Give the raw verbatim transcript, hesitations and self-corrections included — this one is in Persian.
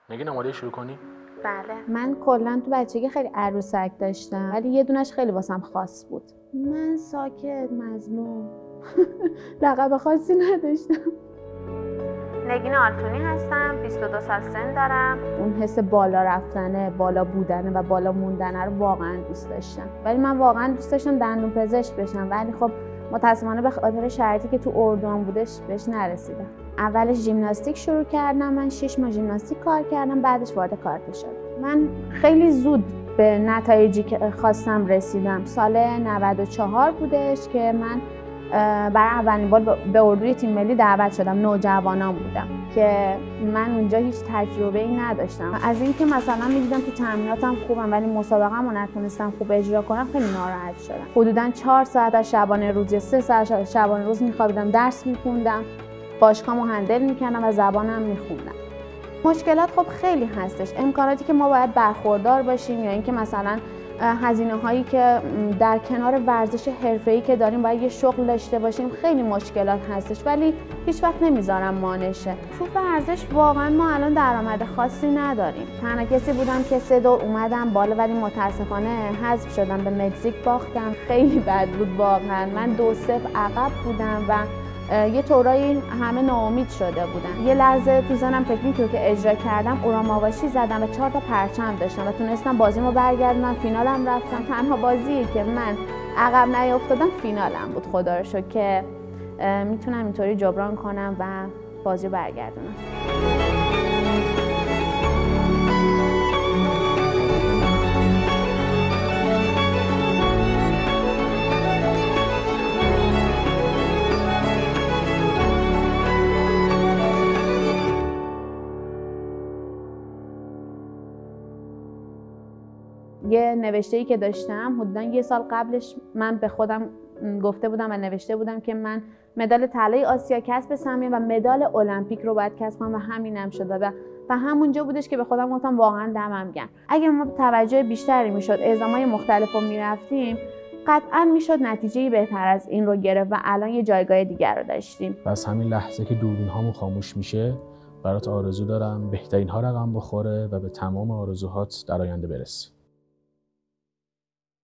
نگین آماده شروع کنی؟ بله. من کلا تو بچگی خیلی عروسک داشتم ولی یه دونش خیلی واسم خاص بود. من ساکت، مظلوم. لقب خاصی نداشتم. نگین آلتونی هستم، بیست و دو سال سن دارم. اون حس بالا رفتنه، بالا بودنه و بالا موندنه رو واقعا دوست داشتم. ولی من واقعا دوست داشتم دندون پزشک بشم ولی خب متاسفانه به خاطر شرایطی که تو اردوام بودش بهش نرسیدم. اولش ژیمناستیک شروع کردم، من شش ماه ژیمناستیک کار کردم، بعدش وارد کارته شدم. من خیلی زود به نتایجی که خواستم رسیدم. سال نود و چهار بودش که من برای اولین بار به اردوی تیم ملی دعوت شدم. نوجوانان بودم که من اونجا هیچ تجربه ای نداشتم. از اینکه مثلا می‌دیدم تو تمریناتم خوبم ولی مسابقه‌مو نتونستم خوب اجرا کنم خیلی ناراحت شدم. حدوداً چهار ساعت از شبانه روز یا سه ساعت شبانه روز می‌خوابیدم، درس می‌خوندم، باشگاه‌مو هندل می‌کردم و زبانم می‌خوندم. مشکلات خب خیلی هستش. امکاناتی که ما باید برخوردار باشیم یا اینکه مثلا هزینه هایی که در کنار ورزش حرفه‌ای که داریم باید یه شغل داشته باشیم، خیلی مشکلات هستش ولی هیچ وقت نمیذارم مانشه. تو ورزش واقعا ما الان درآمد خاصی نداریم. تنها کسی بودم که سه دور اومدم بالا ولی متاسفانه حذف شدم، به مکزیک باختم. خیلی بد بود واقعا. من دو صفر عقب بودم و یه طورایی همه ناامید شده بودن. یه لحظه تو زنم تکنیکی رو که اجرا کردم اوراماواشی زدم و چهار تا پرچم داشتم و تونستم بازیمو برگردونم، فینالم رفتم. تنها بازی که من عقب نیافتادم فینالم بود خدا رو شکر که میتونم اینطوری جبران کنم و بازیو برگردونم. یه نوشته‌ای که داشتم حدوداً یه سال قبلش من به خودم گفته بودم و نوشته بودم که من مدال طلای آسیا کسب سهمیه و مدال المپیک رو باید کسب کنم و همینم شده و و همونجا بودش که به خودم گفتم واقعاً دمم گرم. اگه ما توجه بیشتری میشد، اعزامای مختلف رو میرفتیم، قطعاً میشد نتیجه‌ای بهتر از این رو گرفت و الان یه جایگاه دیگر رو داشتیم. پس همین لحظه که دوربین هامون خاموش میشه برات آرزو دارم بهترین ها رقم بخوره و به تمام آرزوهات در آینده برسی.